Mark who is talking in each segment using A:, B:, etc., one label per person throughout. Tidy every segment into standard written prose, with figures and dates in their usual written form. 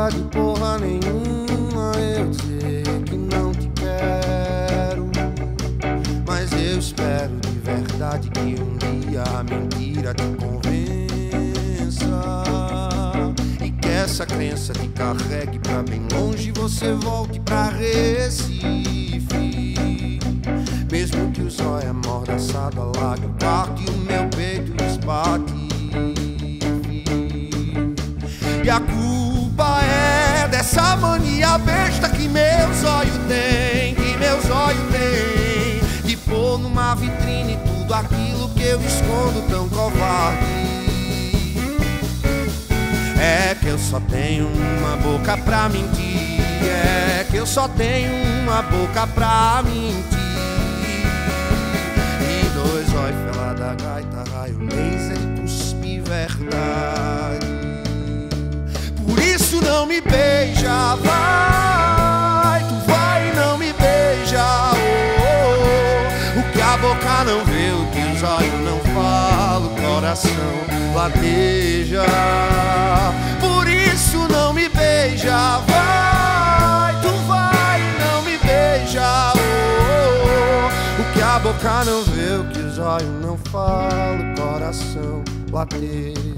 A: Voga de porra nenhuma eu dizer que não te quero, mas eu espero de verdade que um dia a mentira te convença e que essa crença te carregue pra bem longe e você volte pra Recife. Mesmo que o zóio amordaçado alague o quarto e o meu peito espate. E a culpa é dessa mania besta que meu zóio tem, de pôr numa vitrine tudo aquilo que eu escondo tão covarde. É que eu só tenho uma boca pra mentir, é que eu só tenho uma boca pra mentir. E dois olhos fela da gaita, raio laser e cuspe verdade. Por isso não me beija, vai, tu vai e não me beija. Oh, o que a boca não vê, o que os olhos não falam, o coração lateja. Por isso não me beija, vai, tu vai e não me beija. Oh, o que a boca não vê, o que os olhos não falam, o coração lateja.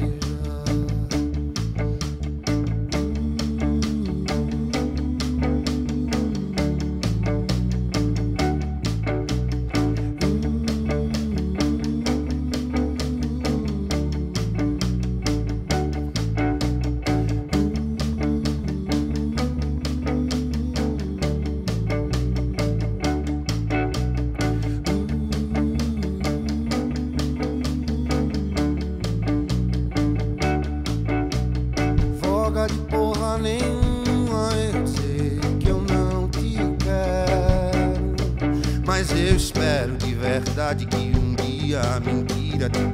A: De porra nenhuma eu sei que eu não te quero, mas eu espero de verdade que um dia a mentira te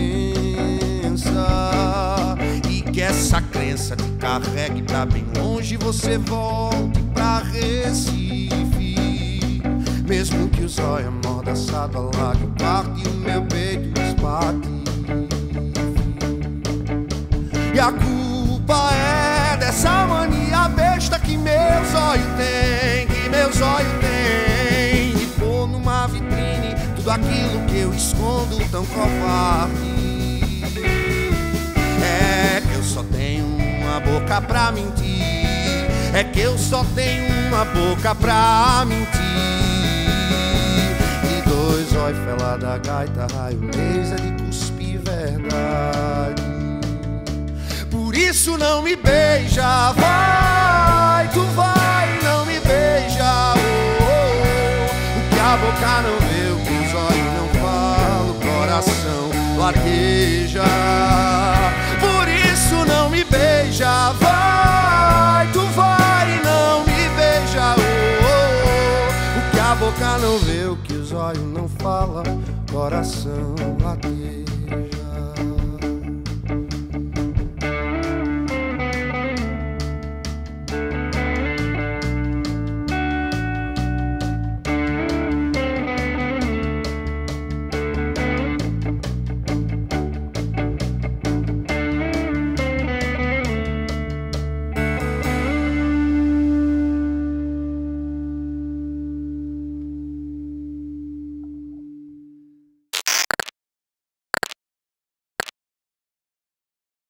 A: convença e que essa crença te carregue pra bem longe e você volte pra Recife. Mesmo que o zóio amordaçado alague o quarto e o meu peito espate. E a culpa é dessa mania besta que meu zóio tem, de pôr numa vitrine tudo aquilo que eu escondo tão covarde. É que eu só tenho uma boca pra mentir, é que eu só tenho uma boca pra mentir. E dois olhos fela da gaita, raio laser de cuspe verdade. Por isso não me beija, vai, tu vai, não me beija. Oh, o que a boca não vê, o que os olhos não falam, o coração lateja. Por isso não me beija, vai, tu vai, não me beija. Oh, o que a boca não vê, o que os olhos não falam, o coração lateja.